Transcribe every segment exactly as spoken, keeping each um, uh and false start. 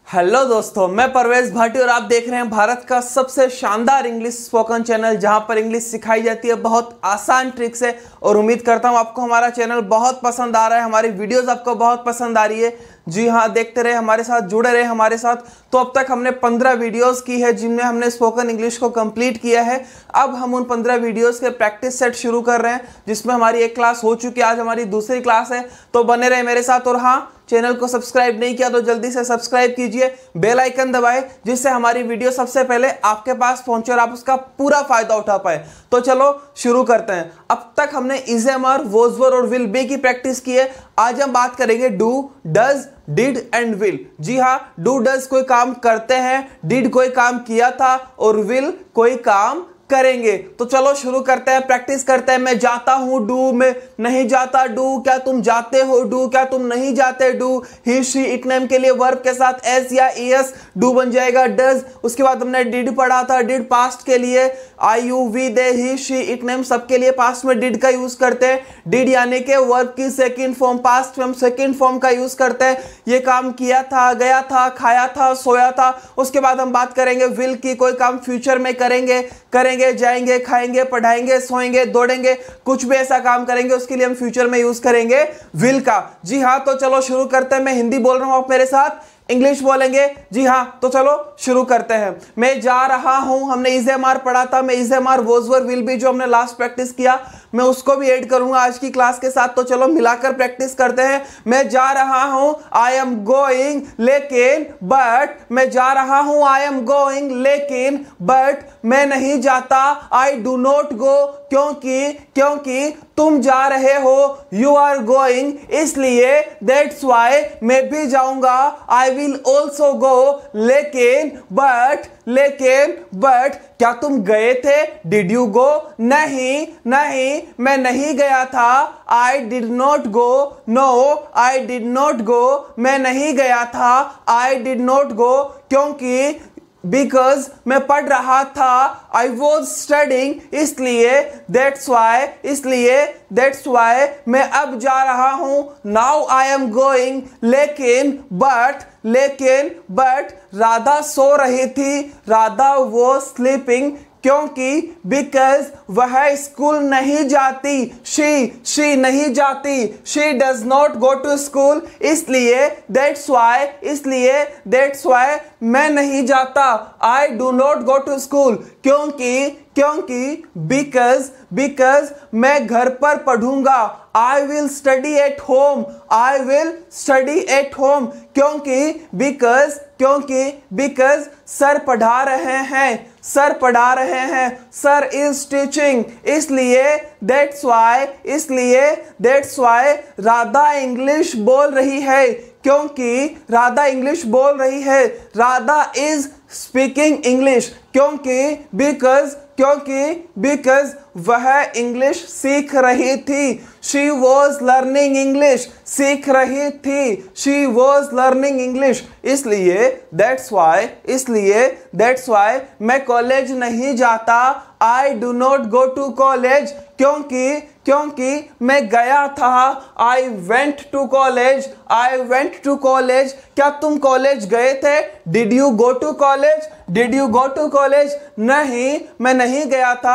Hello दोस्तों, मैं परवेज भाटी और आप देख रहे हैं भारत का सबसे शानदार इंग्लिश स्पोकन चैनल, जहां पर इंग्लिश सिखाई जाती है बहुत आसान ट्रिक से। और उम्मीद करता हूं आपको हमारा चैनल बहुत पसंद आ रहा है, हमारी वीडियोस आपको बहुत पसंद आ रही है। जी हाँ, देखते रहे हमारे साथ, जुड़े रहे हमारे साथ। तो अब तक हमने पंद्रह वीडियोस की है जिनमें हमने स्पोकन इंग्लिश को कंप्लीट किया है। अब हम उन पंद्रह वीडियोस के प्रैक्टिस सेट शुरू कर रहे हैं, जिसमें हमारी एक क्लास हो चुकी है, आज हमारी दूसरी क्लास है। तो बने रहे मेरे साथ। और हाँ, चैनल को सब्सक्राइब नहीं किया तो जल्दी से सब्सक्राइब कीजिए, बेल आइकन दबाएं, जिससे हमारी वीडियो सबसे पहले आपके पास पहुंचे और आप उसका पूरा फायदा उठा पाए। तो चलो शुरू करते हैं। अब तक हमने is am are, was were और विल बी की प्रैक्टिस की है। आज हम बात करेंगे do, does, did and will. जी हाँ, डू डज कोई काम करते हैं, डिड कोई काम किया था और विल कोई काम करेंगे। तो चलो शुरू करते हैं, प्रैक्टिस करते हैं। मैं जाता हूं, डू। मैं नहीं जाता, डू। क्या तुम जाते हो, डू। क्या तुम नहीं जाते, do. He, she, it name के लिए वर्ब के साथ एस या ईएस डू बन जाएगा, डज। उसके बाद हमने डिड पढ़ा था, डिड पास्ट के लिए I, you, we, they, he, she, it name सबके लिए पास्ट में डिड का यूज करते हैं। डिड यानी के वर्ब की सेकंड फॉर्म, पास्ट में हम सेकंड फॉर्म का यूज करते हैं। ये काम किया था, गया था, खाया था, सोया था। उसके बाद हम बात करेंगे विल की, कोई काम फ्यूचर में करेंगे, करेंगे जाएंगे, खाएंगे, पढ़ाएंगे, सोएंगे, दौड़ेंगे, कुछ भी ऐसा काम करेंगे, उसके लिए हम फ्यूचर में यूज करेंगे विल का। जी हाँ, तो चलो शुरू करते हैं। मैं हिंदी बोल रहा हूं, आप मेरे साथ इंग्लिश बोलेंगे। जी हाँ, तो चलो शुरू करते हैं। मैं जा रहा हूं, हमने इज एम आर पढ़ा था। मैं is am are, was were, will be जो हमने लास्ट प्रैक्टिस किया, मैं उसको भी ऐड करूंगा आज की क्लास के साथ। तो चलो मिलाकर प्रैक्टिस करते हैं। मैं जा रहा हूं, आई एम गोइंग, लेकिन, बट। मैं जा रहा हूं, आई एम गोइंग, लेकिन, बट। मैं नहीं जाता, आई डू नॉट गो, क्योंकि, क्योंकि तुम जा रहे हो, यू आर गोइंग, इसलिए, दैट्स वाई। मैं भी जाऊंगा, आई विल ऑल्सो गो, लेकिन, बट, लेकिन, बट। क्या तुम गए थे, डिड यू गो। नहीं, नहीं, मैं नहीं गया था, I did not go. No, I did not go, मैं नहीं गया था, आई डिड नॉट गो, क्योंकि, बिकॉज मैं पढ़ रहा था, आई वॉज स्टडिंग, इसलिए, दैट्स वाई, इसलिए, दैट्स वाई। मैं अब जा रहा हूं, नाउ आई एम गोइंग, लेकिन, बट, लेकिन, बट। राधा सो रही थी, राधा वॉज स्लीपिंग, क्योंकि, बिकॉज वह स्कूल नहीं जाती, शी, शी नहीं जाती, she does not go to school, इसलिए, दैट्स वाई, इसलिए, दैट्स वाई। मैं नहीं जाता, I do not go to school, क्योंकि, क्योंकि, बिकॉज, बिकॉज मैं घर पर पढ़ूंगा, I will study at home, I will study at home, क्योंकि, बिकॉज, क्योंकि, बिकॉज सर पढ़ा रहे हैं, सर पढ़ा रहे हैं, सर इज टीचिंग, इसलिए, दैट्स वाई, इसलिए, दैट्स वाई। राधा इंग्लिश बोल रही है, क्योंकि, राधा इंग्लिश बोल रही है, राधा इज स्पीकिंग इंग्लिश, क्योंकि, बिकॉज, क्योंकि, बिकॉज वह इंग्लिश सीख रही थी, शी वॉज लर्निंग इंग्लिश, सीख रही थी, शी वॉज लर्निंग इंग्लिश, इसलिए, दैट्स वाई, इसलिए, दैट्स वाई। मैं कॉलेज नहीं जाता, I do not go to college, क्योंकि, क्योंकि मैं गया था, I went to college, I went to college. क्या तुम कॉलेज गए थे, did you go to college, did you go to college. नहीं, मैं नहीं गया था,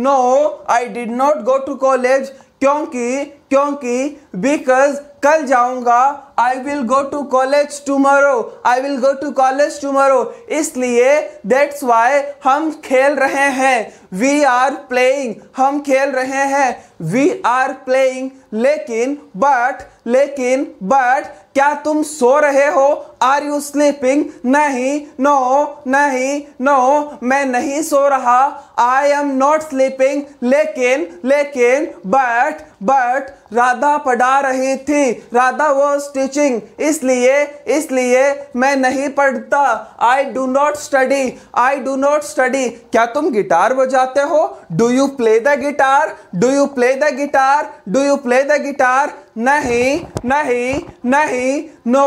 no, I did not go to college, क्योंकि, क्योंकि, बिकॉज कल जाऊंगा, I will go to college tomorrow, I will go to college tomorrow, इसलिए, दैट्स वाई। हम खेल रहे हैं, वी आर प्लेइंग, हम खेल रहे हैं, वी आर प्लेइंग, लेकिन, बट, लेकिन, बट। क्या तुम सो रहे हो, आर यू स्लीपिंग। नहीं, नो, नहीं, नो, मैं नहीं सो रहा, आई एम नॉट स्लीपिंग, लेकिन, लेकिन, बट, बट। राधा पढ़ा रही थी, राधा वॉज टीचिंग, इसलिए, इसलिए, मैं नहीं पढ़ता, I do not study, I do not study. क्या तुम गिटार बजाते हो, do you play the guitar, do you play the guitar, do you play the guitar. नहीं, नहीं, नहीं, नो,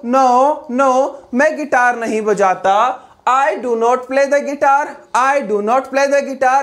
नो, नो, मैं गिटार नहीं बजाता, I do not play the guitar, I do not play the guitar.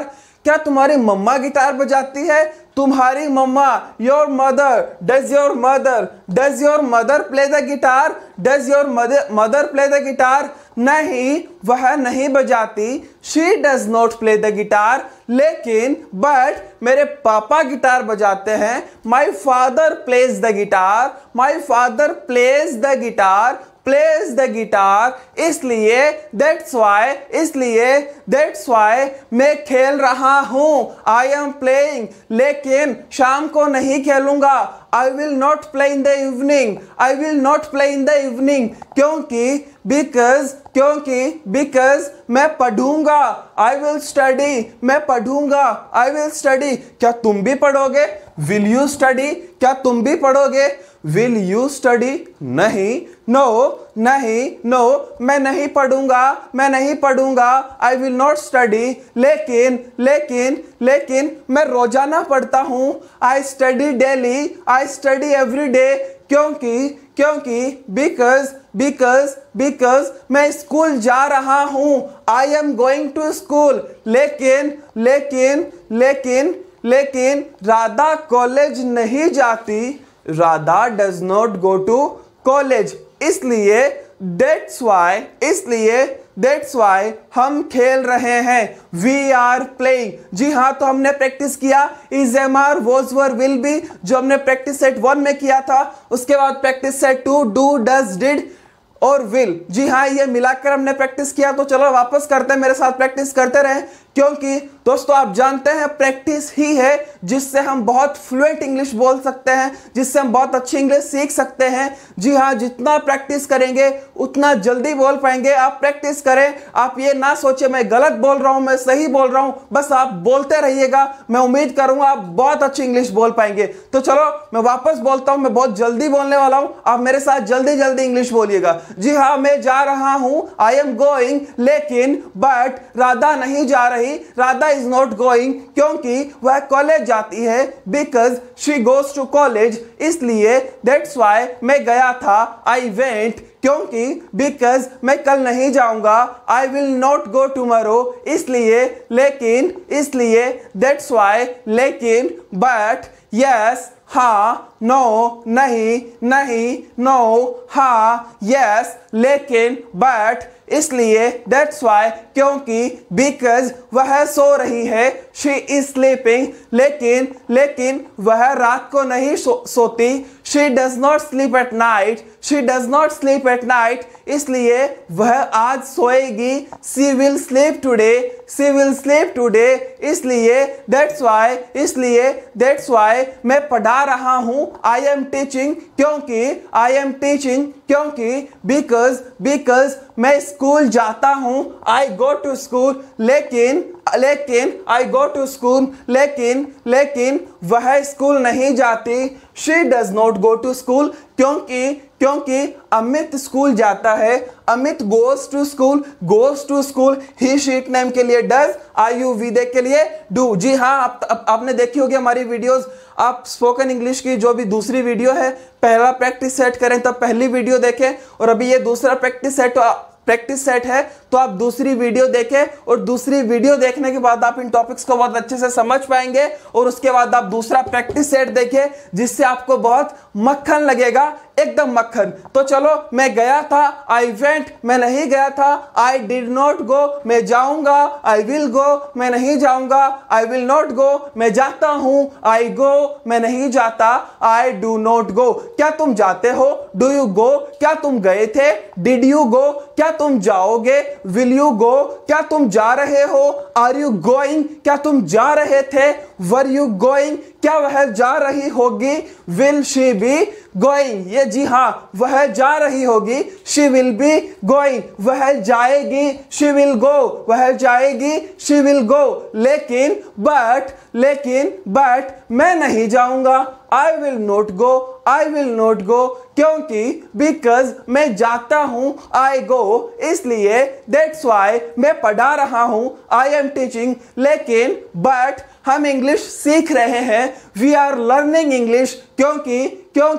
क्या तुम्हारी मम्मा guitar बजाती है? तुम्हारी मम्मा, your mother, does your mother does your mother play the guitar? Does your mother play the guitar? नहीं, वह नहीं बजाती। She does not play the guitar. लेकिन बट मेरे पापा गिटार बजाते हैं। My father plays the guitar. My father plays the guitar plays the guitar. इसलिए दैट्स वाई इसलिए दैट्स वाई मैं खेल रहा हूं। I am playing. लेकिन शाम को नहीं खेलूंगा। I will not play in the evening. I will not play in the evening. क्योंकि बिकॉज क्योंकि बिकॉज मैं पढ़ूंगा। I will study. मैं पढ़ूंगा। I will study. क्या तुम भी पढ़ोगे? Will you study? क्या तुम भी पढ़ोगे? Will you study? नहीं, नो no, नहीं, नो no, मैं नहीं पढ़ूंगा। मैं नहीं पढ़ूंगा। I will not study. लेकिन लेकिन लेकिन मैं रोजाना पढ़ता हूं। I study daily. I study every day. क्योंकि क्योंकि बिकॉज बिकॉज बिकॉज मैं स्कूल जा रहा हूं। I am going to school. लेकिन लेकिन लेकिन लेकिन राधा कॉलेज नहीं जाती। Radha does not go to college. इसलिए दैट्स वाई इसलिए दैट्स वाई हम खेल रहे हैं। We are playing. जी हाँ, तो हमने प्रैक्टिस किया is, am are, was, were, will be, जो हमने प्रैक्टिस सेट वन में किया था। उसके बाद practice set two, do, does, did और विल। जी हाँ, ये मिलाकर हमने प्रैक्टिस किया। तो चलो वापस करते हैं, मेरे साथ प्रैक्टिस करते रहें। क्योंकि दोस्तों आप जानते हैं प्रैक्टिस ही है जिससे हम बहुत फ्लुएंट इंग्लिश बोल सकते हैं, जिससे हम बहुत अच्छी इंग्लिश सीख सकते हैं। जी हाँ, जितना प्रैक्टिस करेंगे उतना जल्दी बोल पाएंगे। आप प्रैक्टिस करें। आप ये ना सोचे मैं गलत बोल रहा हूं, मैं सही बोल रहा हूं। बस आप बोलते रहिएगा। मैं उम्मीद करूंगा आप बहुत अच्छी इंग्लिश बोल पाएंगे। तो चलो मैं वापस बोलता हूं। मैं बहुत जल्दी बोलने वाला हूं। आप मेरे साथ जल्दी जल्दी इंग्लिश बोलिएगा। जी हाँ, मैं जा रहा हूं। I am going. लेकिन बट राधा नहीं जा रही। Radha is not going. क्योंकि वह कॉलेज जाती है। Because she goes to college. इसलिए दैट्स वाई मैं गया था। I went. क्योंकि बिकॉज मैं कल नहीं जाऊंगा। I will not go tomorrow. इसलिए लेकिन इसलिए दैट्स वाई लेकिन बट यस हाँ, नो नहीं, नहीं, नो हाँ, यस, लेकिन बट इसलिए दैट्स वाई क्योंकि बिकॉज वह सो रही है। She is sleeping. लेकिन लेकिन वह रात को नहीं सो, सोती। She does not sleep at night. She does not sleep at night. इसलिए वह आज सोएगी। She will sleep today. She will sleep today. इसलिए दैट्स वाई इसलिए दैट्स वाई मैं पढ़ा रहा हूं। I am teaching. क्योंकि आई एम टीचिंग क्योंकि बिकॉज बिकॉज मैं स्कूल जाता हूं। I go to school. लेकिन लेकिन आई गो टू स्कूल। लेकिन लेकिन वह स्कूल नहीं जाती। She does not go to school. क्योंकि क्योंकि अमित स्कूल जाता है। Amit goes to school. Goes to school he she it name के लिए does, I you we they के लिए डू। जी हाँ, आप, आप, आपने देखी होगी हमारी वीडियोस। आप स्पोकन इंग्लिश की जो भी दूसरी वीडियो है, पहला प्रैक्टिस सेट करें तब पहली वीडियो देखें, और अभी ये दूसरा प्रैक्टिस सेट प्रैक्टिस सेट है तो आप दूसरी वीडियो देखें, और दूसरी वीडियो देखने के बाद आप इन टॉपिक्स को बहुत अच्छे से समझ पाएंगे, और उसके बाद आप दूसरा प्रैक्टिस सेट देखें जिससे आपको बहुत मक्खन लगेगा, एकदम मक्खन। तो चलो, मैं गया था। I went. मैं नहीं गया था। I did not go. मैं जाऊंगा। I will go. मैं नहीं जाऊंगा। I will not go. मैं जाता हूं। I go. मैं नहीं जाता। I do not go. क्या तुम जाते हो? Do you go. क्या तुम गए थे? Did you go. क्या तुम जाओगे? Will you go. क्या तुम जा रहे हो? Are you going. क्या तुम जा रहे थे? Were you going. क्या वह जा रही होगी? Will she be going. ये जी हाँ, वह जा रही होगी। She will be going. वह जाएगी। She will go. वह जाएगी। She will go. लेकिन बट लेकिन बट मैं नहीं जाऊंगा। I will not go. I will not go. क्योंकि बिकॉज मैं जाता हूं। आई गो। इसलिए दैट्स वाई मैं पढ़ा रहा हूं। I am teaching. लेकिन बट हम इंग्लिश सीख रहे हैं। We are learning English. क्योंकि क्योंकि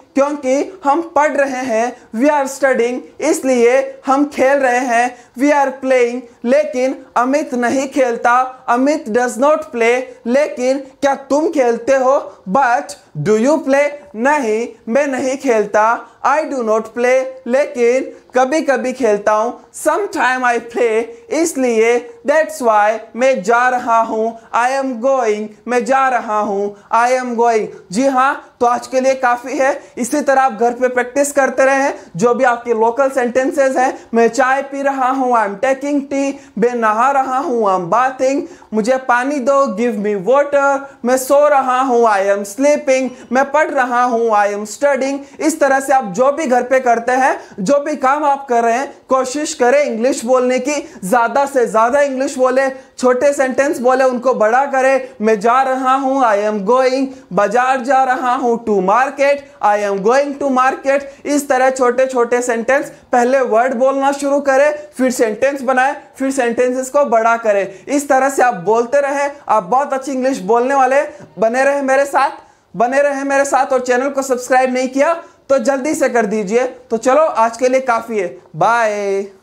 क्योंकि हम पढ़ रहे हैं, वी आर स्टडिंग, इसलिए हम खेल रहे हैं, वी आर प्लेइंग। लेकिन अमित नहीं खेलता, अमित डज नॉट प्ले। लेकिन क्या तुम खेलते हो? But do you play? नहीं, मैं नहीं खेलता। आई डू नॉट प्ले, लेकिन कभी कभी खेलता हूं। सम टाइम आई प्ले, इसलिए दैट्स वाई, मैं जा रहा हूं। आई एम गोइंग, मैं जा रहा हूं। I am going. जी हाँ, तो आज के लिए काफी है। इसी तरह आप घर पे प्रैक्टिस करते रहे जो भी आपके लोकल सेंटेंसेस हैं। मैं चाय पी रहा हूं, आई एम टेकिंग टी। मैं नहा रहा हूं, आई एम बाथिंग। मुझे पानी दो, गिव मी वाटर। मैं सो रहा हूं, आई एम स्लीपिंग। मैं पढ़ रहा हूं, आई एम स्टडिंग। इस तरह से आप जो भी घर पे करते हैं, जो भी काम आप कर रहे हैं, कोशिश करें इंग्लिश बोलने की, ज्यादा से ज्यादा इंग्लिश बोले। छोटे सेंटेंस बोले उनको बड़ा करें। मैं जा रहा हूं, आई एम गोइंग। बाजार जा रहा हूं, to market, I am going to market. इस तरह छोटे छोटे सेंटेंस, पहले वर्ड बोलना शुरू करें, फिर सेंटेंस बनाए, फिर सेंटेंसेस को बड़ा करें। इस तरह से आप बोलते रहे, आप बहुत अच्छी इंग्लिश बोलने वाले। बने रहे मेरे साथ, बने रहे मेरे साथ। और चैनल को सब्सक्राइब नहीं किया तो जल्दी से कर दीजिए। तो चलो, आज के लिए काफी है। बाय।